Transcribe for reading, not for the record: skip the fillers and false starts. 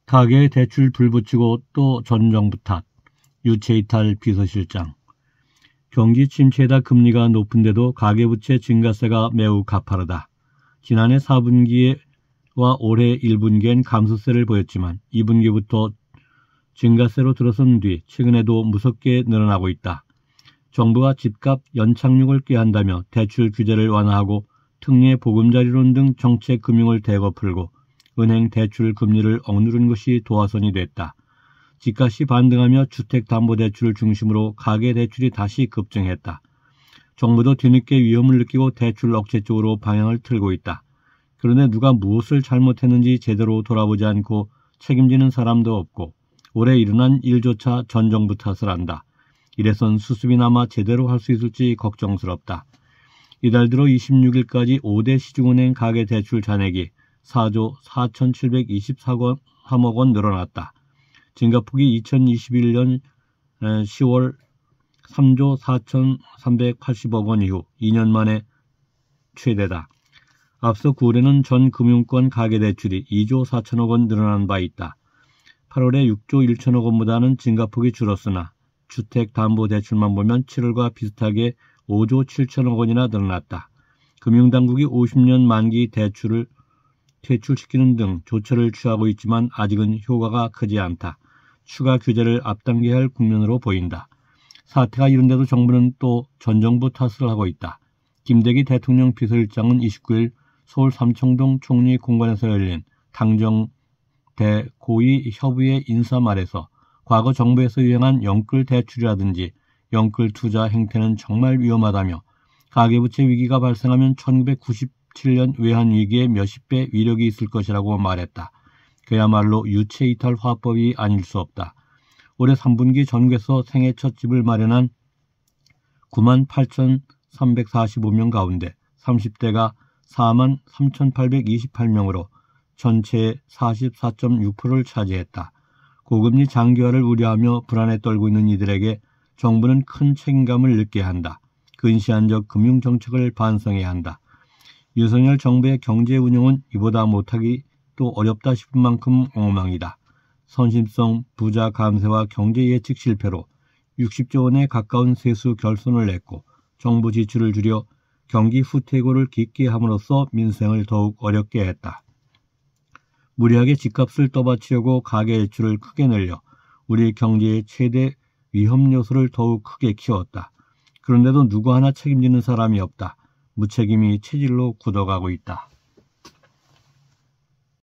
가계에 대출 불붙이고 또 전 정부 탓, 유체이탈 비서실장. 경기 침체에다 금리가 높은데도 가계부채 증가세가 매우 가파르다. 지난해 4분기와 올해 1분기엔 감소세를 보였지만 2분기부터 증가세로 들어선 뒤 최근에도 무섭게 늘어나고 있다. 정부가 집값 연착륙을 꾀한다며 대출 규제를 완화하고 특례 보금자리론 등 정책 금융을 대거 풀고 은행 대출 금리를 억누른 것이 도화선이 됐다. 집값이 반등하며 주택담보대출을 중심으로 가계대출이 다시 급증했다. 정부도 뒤늦게 위험을 느끼고 대출 억제 쪽으로 방향을 틀고 있다. 그런데 누가 무엇을 잘못했는지 제대로 돌아보지 않고 책임지는 사람도 없고 올해 일어난 일조차 전 정부 탓을 한다. 이래선 수습이나마 제대로 할 수 있을지 걱정스럽다. 이달 들어 26일까지 5대 시중은행 가계대출 잔액이 4조 4,723억 원 늘어났다. 증가폭이 2021년 10월 3조 4,380억 원 이후 2년 만에 최대다. 앞서 9월에는 전 금융권 가계대출이 2조 4천억 원 늘어난 바 있다. 8월에 6조 1천억 원보다는 증가폭이 줄었으나 주택담보대출만 보면 7월과 비슷하게 5조 7천억 원이나 늘어났다. 금융당국이 50년 만기 대출을 퇴출시키는 등 조처를 취하고 있지만 아직은 효과가 크지 않다. 추가 규제를 앞당겨야 할 국면으로 보인다. 사태가 이런데도 정부는 또 전 정부 탓을 하고 있다. 김대기 대통령 비서실장은 29일 서울 삼청동 총리 공관에서 열린 당정대 고위 협의회 인사 말에서 과거 정부에서 유행한 영끌 대출이라든지 영끌 투자 행태는 정말 위험하다며 가계부채 위기가 발생하면 1997년 외환위기의 몇십 배 위력이 있을 것이라고 말했다. 그야말로 유체이탈 화법이 아닐 수 없다. 올해 3분기 전국에서 생애 첫 집을 마련한 98,345명 가운데 30대가 43,828명으로 전체의 44.6%를 차지했다. 고금리 장기화를 우려하며 불안에 떨고 있는 이들에게 정부는 큰 책임감을 느껴야 한다. 근시안적 금융정책을 반성해야 한다. 윤석열 정부의 경제 운영은 이보다 못하기 또 어렵다 싶은 만큼 엉망이다. 선심성 부자 감세와 경제 예측 실패로 60조 원에 가까운 세수 결손을 냈고 정부 지출을 줄여 경기 후퇴고를 깊게 함으로써 민생을 더욱 어렵게 했다. 무리하게 집값을 떠받치려고 가계대출을 크게 늘려 우리 경제의 최대 위험 요소를 더욱 크게 키웠다. 그런데도 누구 하나 책임지는 사람이 없다. 무책임이 체질로 굳어가고 있다.